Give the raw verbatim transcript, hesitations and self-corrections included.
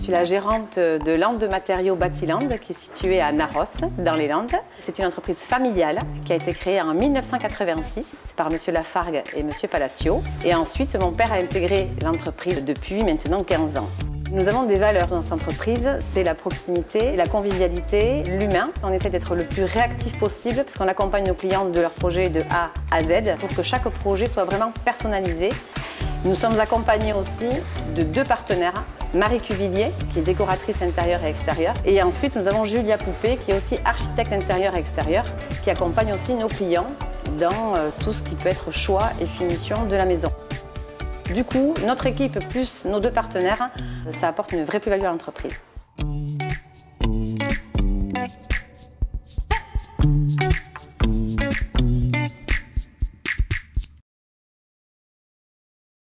suis la gérante de Landes Matériaux Batiland, qui est située à Narros, dans les Landes. C'est une entreprise familiale qui a été créée en mille neuf cent quatre-vingt-six par Monsieur Lafargue et Monsieur Palacio. Et ensuite, mon père a intégré l'entreprise depuis maintenant quinze ans. Nous avons des valeurs dans cette entreprise, c'est la proximité, la convivialité, l'humain. On essaie d'être le plus réactif possible parce qu'on accompagne nos clients de leur projet de A à Z pour que chaque projet soit vraiment personnalisé. Nous sommes accompagnés aussi de deux partenaires, Marie Cuvillier, qui est décoratrice intérieure et extérieure, et ensuite nous avons Julia Poupée, qui est aussi architecte intérieur et extérieur, qui accompagne aussi nos clients dans tout ce qui peut être choix et finition de la maison. Du coup, notre équipe plus nos deux partenaires, ça apporte une vraie plus-value à l'entreprise.